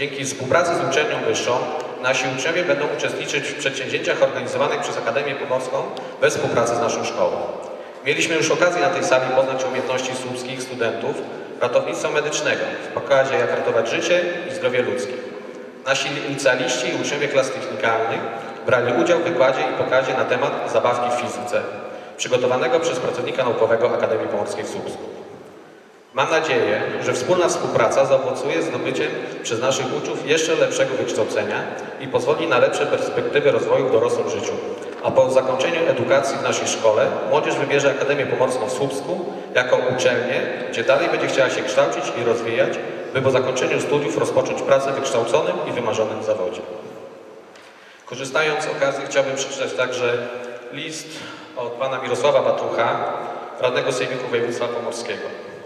Dzięki współpracy z uczelnią wyższą nasi uczniowie będą uczestniczyć w przedsięwzięciach organizowanych przez Akademię Pomorską we współpracy z naszą szkołą. Mieliśmy już okazję na tej sali poznać umiejętności słupskich studentów ratownictwa medycznego w pokazie jak ratować życie i zdrowie ludzkie. Nasi licealiści i uczniowie klas technikalnych brali udział w wykładzie i pokazie na temat zabawki w fizyce, przygotowanego przez pracownika naukowego Akademii Pomorskiej w Słupsku. Mam nadzieję, że wspólna współpraca zaowocuje zdobyciem przez naszych uczniów jeszcze lepszego wykształcenia i pozwoli na lepsze perspektywy rozwoju w dorosłym życiu. A po zakończeniu edukacji w naszej szkole młodzież wybierze Akademię Pomorską w Słupsku jako uczelnię, gdzie dalej będzie chciała się kształcić i rozwijać, by po zakończeniu studiów rozpocząć pracę w wykształconym i wymarzonym zawodzie. Korzystając z okazji chciałbym przeczytać także list od pana Mirosława Batrucha, radnego Sejmiku Województwa Pomorskiego.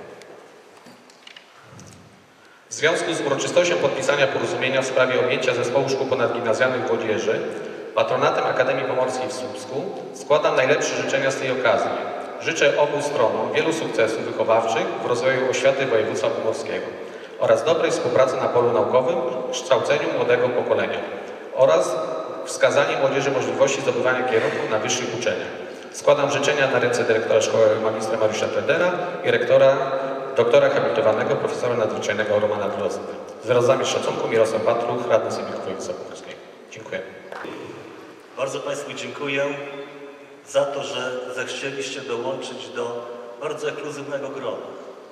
W związku z uroczystością podpisania porozumienia w sprawie objęcia Zespołu Szkół Ponadgimnazjalnych Młodzieży patronatem Akademii Pomorskiej w Słupsku składam najlepsze życzenia z tej okazji. Życzę obu stronom wielu sukcesów wychowawczych w rozwoju oświaty województwa pomorskiego oraz dobrej współpracy na polu naukowym, kształceniu młodego pokolenia oraz wskazanie młodzieży możliwości zdobywania kierunków na wyższych uczelniach. Składam życzenia na ręce dyrektora szkoły magistra Mariusza Tredera i doktora habilitowanego profesora nadzwyczajnego Romana Drozda. Z wyrazami szacunku Mirosław Batruch, radny Sejmiku Województwa Pomorskiego. Dziękuję. Bardzo Państwu dziękuję za to, że zechcieliście dołączyć do bardzo ekskluzywnego grona.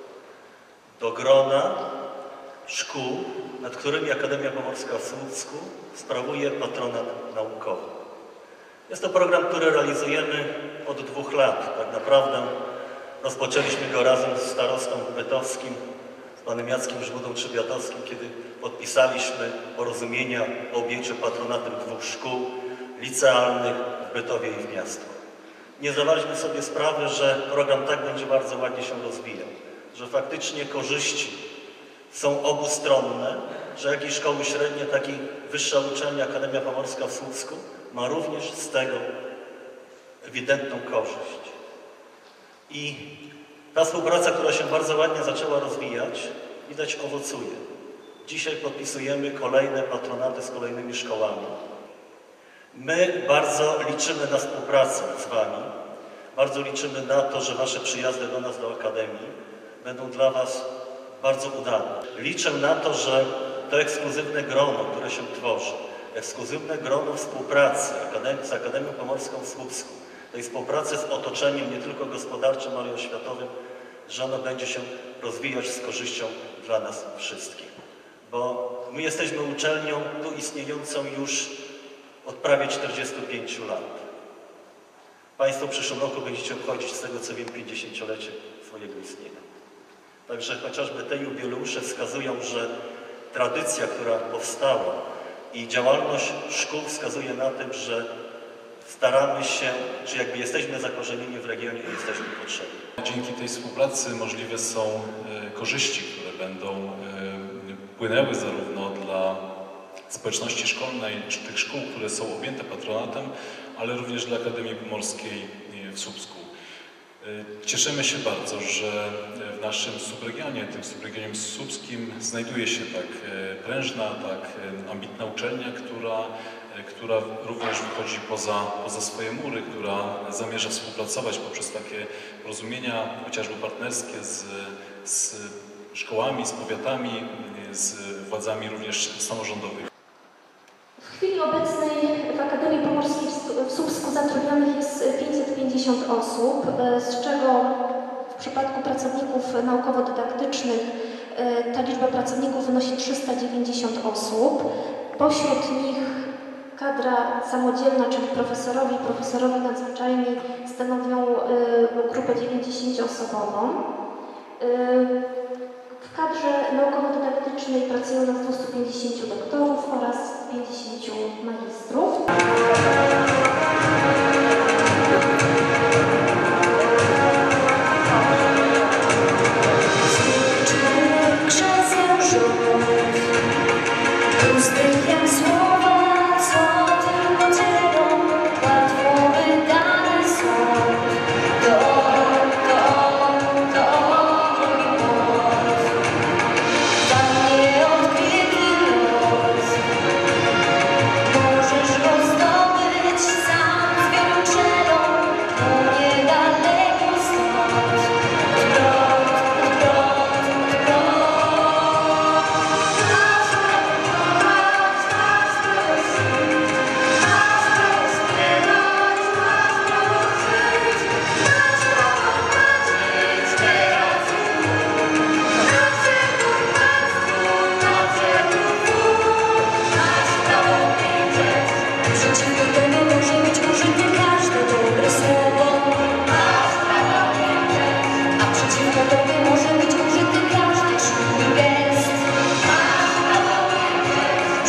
Do grona szkół, nad którymi Akademia Pomorska w Słupsku sprawuje patronat naukowy. Jest to program, który realizujemy od 2 lat. Tak naprawdę rozpoczęliśmy go razem z starostą bytowskim, z panem Jackiem Żmudą-Trzebiatowskim, kiedy podpisaliśmy porozumienia o objęciu patronatem 2 szkół licealnych w Bytowie i w Miastku. Nie zdawaliśmy sobie sprawy, że program tak będzie bardzo ładnie się rozwijał, że faktycznie korzyści są obustronne, że jak i szkoły średnie, tak i wyższa uczelnia Akademia Pomorska w Słupsku ma również z tego ewidentną korzyść. I ta współpraca, która się bardzo ładnie zaczęła rozwijać, widać owocuje. Dzisiaj podpisujemy kolejne patronaty z kolejnymi szkołami. My bardzo liczymy na współpracę z Wami, bardzo liczymy na to, że Wasze przyjazdy do nas, do Akademii, będą dla Was bardzo udane. Liczę na to, że to ekskluzywne grono, które się tworzy, ekskluzywne grono współpracy z Akademią Pomorską w Słupsku, tej współpracy z otoczeniem nie tylko gospodarczym, ale i oświatowym, że ono będzie się rozwijać z korzyścią dla nas wszystkich. Bo my jesteśmy uczelnią tu istniejącą już od prawie 45 lat. Państwo w przyszłym roku będziecie obchodzić, z tego co wiem, 50-lecie swojego istnienia. Także chociażby te jubileusze wskazują, że tradycja, która powstała i działalność szkół wskazuje na tym, że staramy się, czy jakby jesteśmy zakorzenieni w regionie i jesteśmy potrzebni. Dzięki tej współpracy możliwe są korzyści, które będą płynęły zarówno dla społeczności szkolnej, czy tych szkół, które są objęte patronatem, ale również dla Akademii Pomorskiej w Słupsku. Cieszymy się bardzo, że w naszym subregionie, tym subregionie słupskim, znajduje się tak prężna, tak ambitna uczelnia, która również wychodzi poza swoje mury, która zamierza współpracować poprzez takie porozumienia, chociażby partnerskie z szkołami, z powiatami, z władzami również samorządowymi. W chwili obecnej w Akademii Pomorskiej w Słupsku zatrudnionych jest 550 osób, z czego w przypadku pracowników naukowo-dydaktycznych ta liczba pracowników wynosi 390 osób. Pośród nich kadra samodzielna, czyli profesorowie i profesorowie nadzwyczajni stanowią grupę 90-osobową. W kadrze naukowo-dydaktycznej pracują nas 250 doktorów oraz 50 magistrów.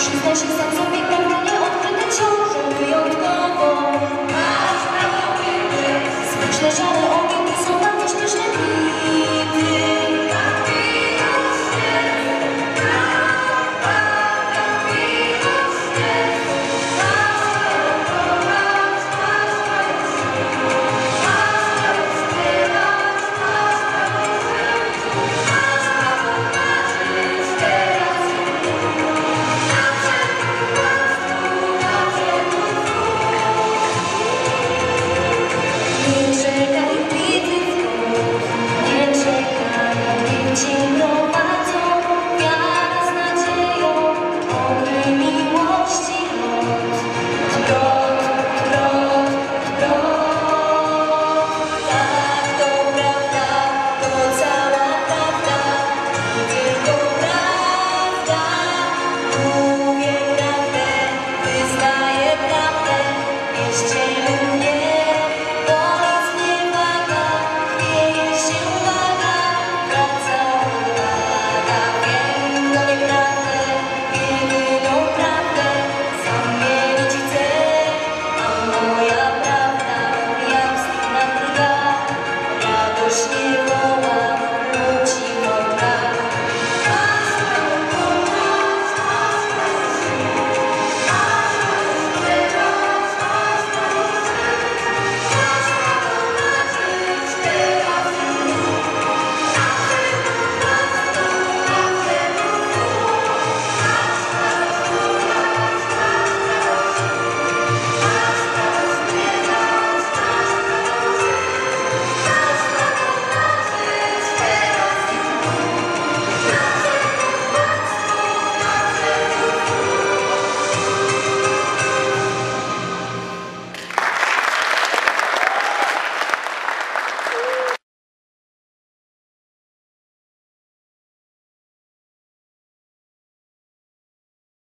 przyznaje się szacunkiem